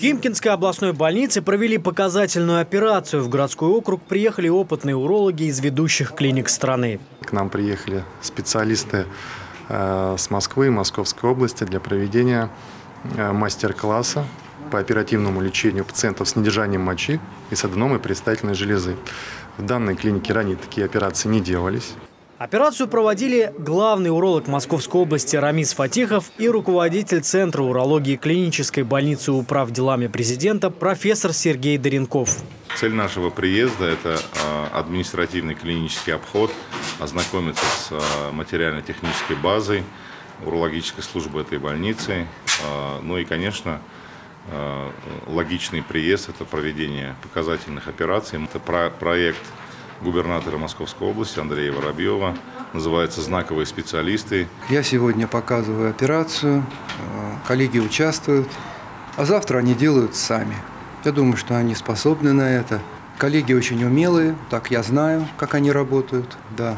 Химкинской областной больнице провели показательную операцию. В городской округ приехали опытные урологи из ведущих клиник страны. К нам приехали специалисты с Москвы и Московской области для проведения мастер-класса по оперативному лечению пациентов с недержанием мочи и с аденомой предстательной железы. В данной клинике ранее такие операции не делались. Операцию проводили главный уролог Московской области Рамис Фатихов и руководитель Центра урологии клинической больницы Управ делами президента профессор Сергей Доренков. Цель нашего приезда – это административный клинический обход, ознакомиться с материально-технической базой урологической службы этой больницы. Ну и, конечно, логичный приезд – это проведение показательных операций. Это проект губернатора Московской области Андрея Воробьева. Называется «Знаковые специалисты». Я сегодня показываю операцию, коллеги участвуют, а завтра они делают сами. Я думаю, что они способны на это. Коллеги очень умелые, так я знаю, как они работают. Да.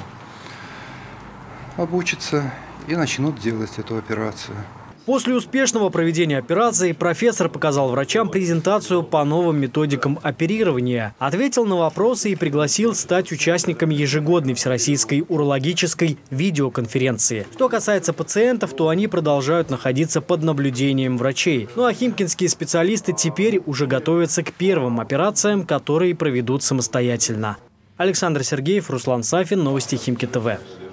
Обучатся и начнут делать эту операцию. После успешного проведения операции профессор показал врачам презентацию по новым методикам оперирования, ответил на вопросы и пригласил стать участниками ежегодной всероссийской урологической видеоконференции. Что касается пациентов, то они продолжают находиться под наблюдением врачей. Ну а химкинские специалисты теперь уже готовятся к первым операциям, которые проведут самостоятельно. Александр Сергеев, Руслан Сафин, новости Химки ТВ.